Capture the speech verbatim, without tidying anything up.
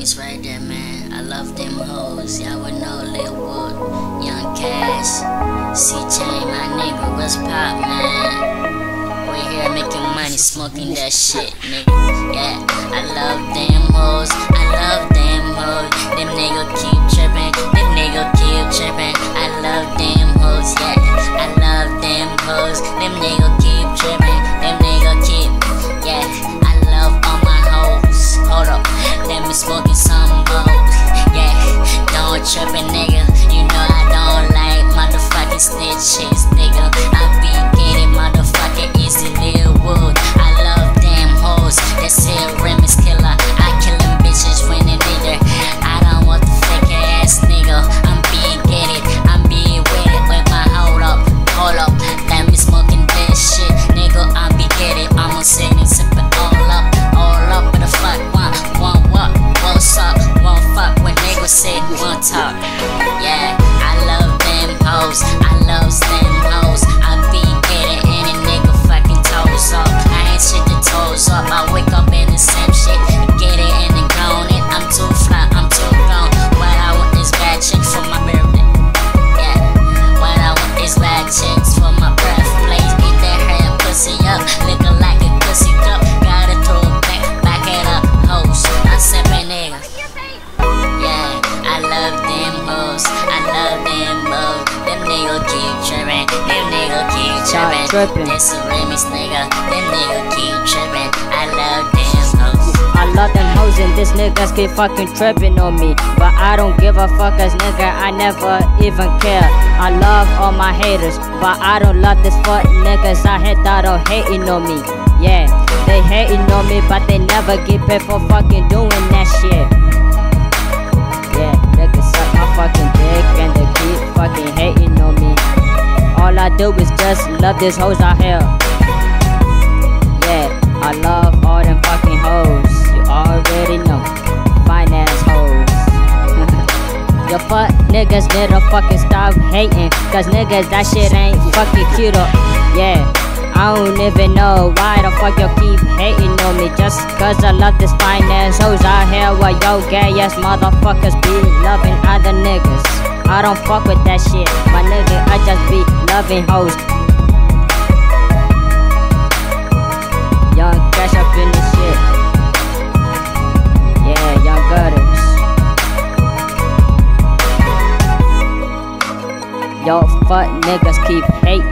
Remix right there, man. I love them hoes. Y'all would know Lil Wood, Young Cash, C-Chain, my nigga. What's pop, man? We here making money, smoking that shit, nigga. Yeah, I love them hoes. I love them hoes. Them nigga keep tripping. Them nigga keep tripping. I love them hoes. Yeah, I love them hoes. Them nigga keep tripping. Them nigga keep. Yeah, I love all my hoes. Hold up, let me smoking some hoes. Yeah, don't trippin', nigga. You know I don't like motherfucking snitches, nigga. I be getting motherfucking easy Lil Wood. I love them hoes. That's it, Remix killer. I kill them bitches when they need it. I don't want the fake ass nigga. I'm being get it. I'm being with it with my hold up, hold up. Let me smoking this shit, nigga. I'm be get it. I'ma sit and sip it all up, all up. But the fuck one, one what, one suck, one fuck when niggas say one talk. Yeah, I love them hoes. I love them hoes. I be getting any nigga fucking toes up. I ain't shit the toes up. I wake up in the same shit, get it and then gone it. I'm too fly, I'm too gone. What I want is bad chicks for my birthday. Yeah, what I want is bad chicks for my birthplace. Get that hair pussy up, looking like a pussy cup. Gotta throw it back, back it up, hoes. I'm simping nigga. Yeah, I love them hoes. I love them hoes. Them nigga keep trippin'. Them nigga keep trippin'. This a remix, nigga. Them nigga keep trippin'. I love them hoes. I love them hoes and this niggas keep fucking tripping on me. But I don't give a fuck as nigga, I never even care. I love all my haters, but I don't love this fuck niggas out here that are hating on me. Yeah, they hating on me, but they never get paid for fucking doing that shit. Yeah, they can suck my fucking dick and they keep fucking hating on me. All I do is just love these hoes out here. Yeah, I love all them fucking hoes. You already know, fine ass hoes. Your fuck niggas need to fucking stop hating, cause niggas that shit ain't fucking cute up. Yeah, I don't even know why the fuck you keep hating on me. Just cause I love this fine ass hoes out here while yo gay ass motherfuckers be loving other niggas. I don't fuck with that shit, my nigga, I just be loving hoes. Young Cash up in this shit. Yeah, Young Gutters. Yo, fuck niggas keep hating.